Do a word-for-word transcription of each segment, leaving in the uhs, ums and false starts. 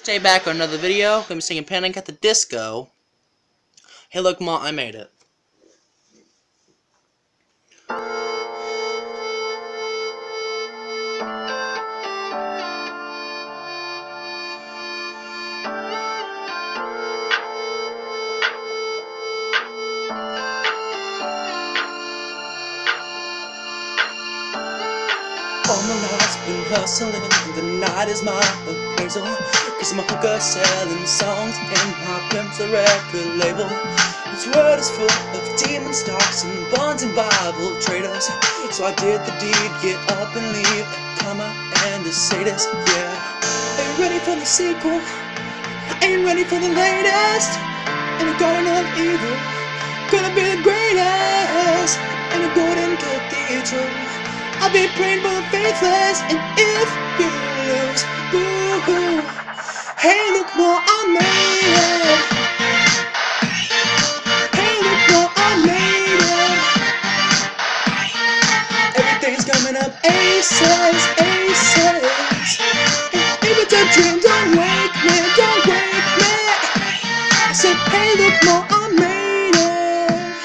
Stay back on another video. Gonna be singing Panic at the Disco. Hey look, Ma, I made it. All my life's been hustling, the night is my appraisal. Cause I'm a hooker selling songs in my pimp's a record label. This world is full of demon stocks and bonds and Bible traders. So I did the deed, get up and leave a comma and a sadist, yeah. Are you ready for the sequel? I ain't ready for the latest. In the garden of evil, gonna be the greatest. In a golden cathedral, I'll be praying for the faithless, and if you lose, boo-hoo. Hey, look what I made it. Hey, look what I made it. Everything's coming up aces, aces. And if it's a dream, don't wake me, don't wake me. I said, hey, look what I made it.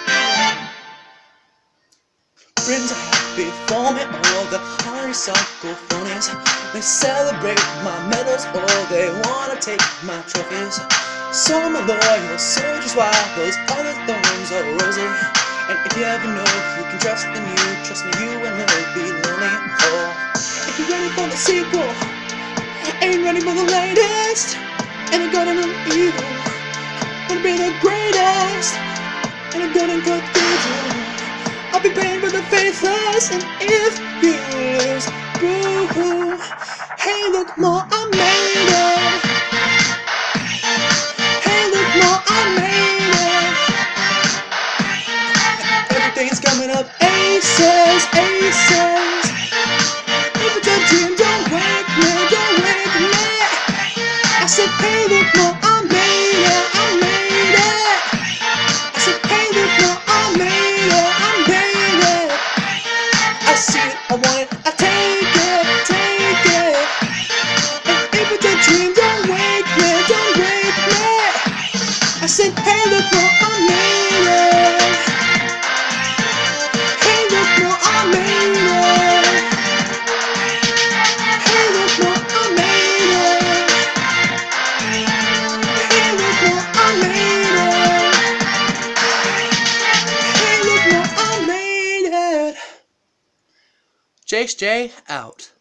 Friends are happy for me, all the honeysuckle phonies. They celebrate my medals, or they wanna take my trophies. So my loyal soldiers, while those other thorns are rosy. And if you ever know who can trust, then you trust me, you will never be lonely. Oh, if you're ready for the sequel, ain't ready for the latest. And the garden of evil, gonna be the greatest. In a golden cathedral, I'll be paying for the faithless, and if you lose, boo-hoo. Hey, look, Ma, I made it. Hey, look, Ma, I made it. Everything's coming up aces, aces. If it's a dream, don't wake me, don't wake me. I said, hey, look, Ma, I made it, I made it. I said, hey, look, Ma, I made it, I made it. I see it, I want it, I take it, take it. And if it's a dream, don't wake me, don't wake me. I said, hey, look what I made it. Hey, look what I made it. Hey, look what I made it. Hey, look what I made it. Hey, look what I made it. Jace J out.